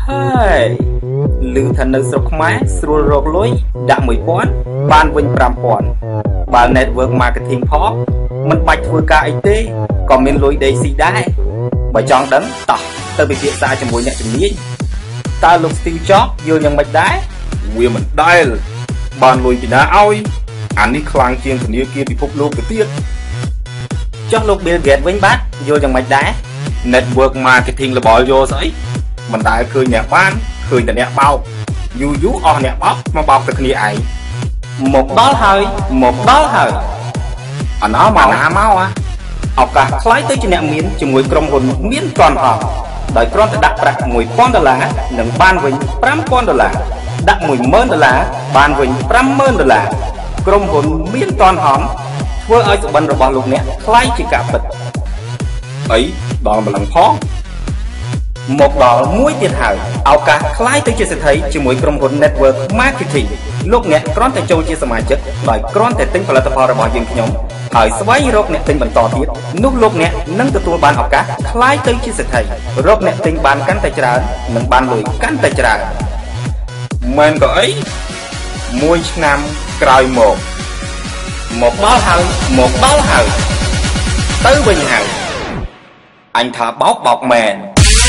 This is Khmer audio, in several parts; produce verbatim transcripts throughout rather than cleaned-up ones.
Hey, lư thầnនៅស្រុកខ្មែរស្រួលរកលុយដាក់មួយពាន់បានវិញប្រាំពាន់បើ network marketing ផងមិនបាច់ធ្វើការអីទេក៏មានលុយដេកស៊ីដែរបើចង់ដឹងតោះទៅពិភាក្សាជាមួយអ្នកជំនាញតើលោក Steve Jobs យល់យ៉ាងម៉េចដែរវាមិនដែលបានលុយពីណាឲ្យអានេះខ្លាំងជាងធនាគារពិភពលោកទៅទៀតចុះលោក Bill Gates វិញបាទយល់យ៉ាងម៉េចដែរ network marketing របស់យកស្អីមិនដែលឃើញអ្នកបានឃើញតែអ្នកបោកយូរយូរអស់អ្នកបោកមកបោកតែគ្នាឯងមកដល់ហើយមកដល់ហើយអណោមកណាមកឱកាសខ្លាយទៅជាអ្នកមានជាមួយក្រុមហ៊ុនមានតន់ហោះដោយគ្រាន់តែដាក់ប្រាក់ មួយពាន់ដុល្លារនិងបានវិញ ប្រាំពាន់ដុល្លារដាក់ មួយម៉ឺនដុល្លារបានវិញ ប្រាំម៉ឺនដុល្លារក្រុមហ៊ុនមានតន់ហោះធ្វើឲ្យសុបិនរបស់លោកអ្នកខ្លាយជាការពិតអីដល់ម្លឹងផងមកដល់មួយទៀតហើយឱកាសខ្លាយទៅជាសេដ្ឋីជាមួយក្រុមហ៊ុន Network Marketing លោកអ្នកគ្រាន់តែចូលជាសមាជិកដោយគ្រាន់តែទិញផលិតផលរបស់យើងខ្ញុំហើយស្វែងរកអ្នកទិញបន្តទៀតនោះលោកអ្នកនឹងទទួលបានឱកាសខ្លាយទៅជាសេដ្ឋីរកអ្នកទិញបានកាន់តែច្រើននិងបានលុយកាន់តែច្រើនមិនក៏អីមួយឆ្នាំក្រោយមកមកដល់ហើយមកដល់ហើយទៅវិញហើយអញថាបោកបោកមែន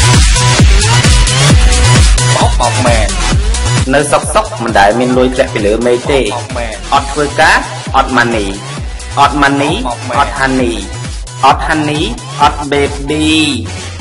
បោកបោកមែននៅសុកសុកមិនដែលមានលុយធ្លាក់ពីលើមេឃទេអត់ធ្វើការអត់ម៉ានីអត់ម៉ានីអត់ហានីអត់ហានីអត់បេប៊ី